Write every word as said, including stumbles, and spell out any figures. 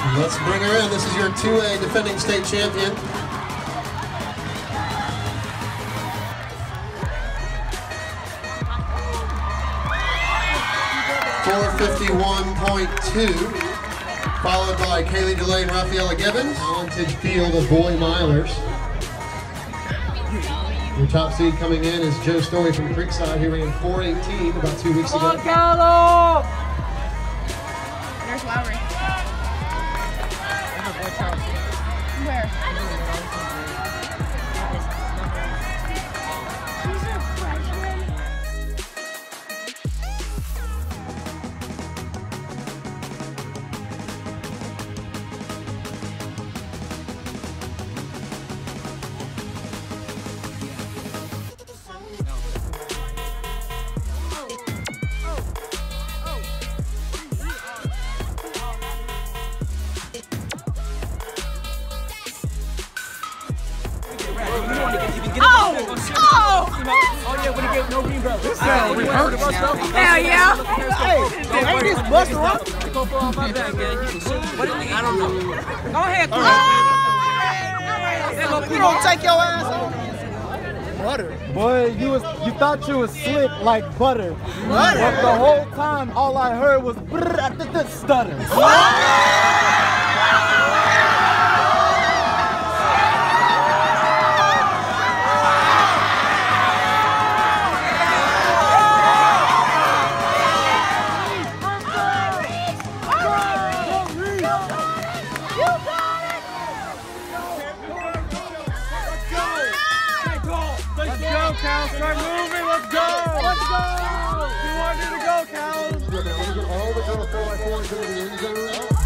Let's bring her in. This is your two A defending state champion. four fifty-one point two, followed by Kaylee DeLay and Rafaela Gibbons. Talented field of boy milers. Your top seed coming in is Joe Story from Creekside. He ran four eighteen about two weeks ago. There's Lowry. Where? She's a freshman. Oh! Oh! Oh yeah, when you get no green bro. This sound rehearsed. Hell yeah! Hey, ain't this Buster Rock? Go for all my back, man. I don't know. Go ahead, Chris. You don't take your ass off. Butter. Boy, you was you thought you was slick like butter. Butter. But the whole time, all I heard was brrrr, stutter. Let's go, Cal. Start moving. Let's go. Let's go. You want me to go, Cal? All the girls four by four into the end zone.